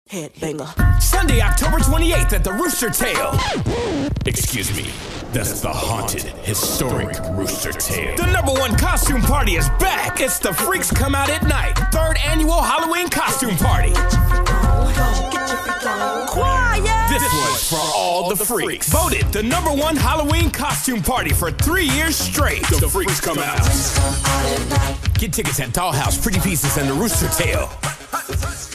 Headbanger. Sunday, October 28th at the ROOSTERTAIL. Excuse me, that's the haunted, historic ROOSTERTAIL. The #1 costume party is back. It's the Freaks Come Out at Night, 3rd annual Halloween costume party. Quiet! This was for all the freaks. Voted the #1 Halloween costume party for 3 years straight. The Freaks Come Out. Get tickets at Dollhouse, Pretty Pieces, and the ROOSTERTAIL.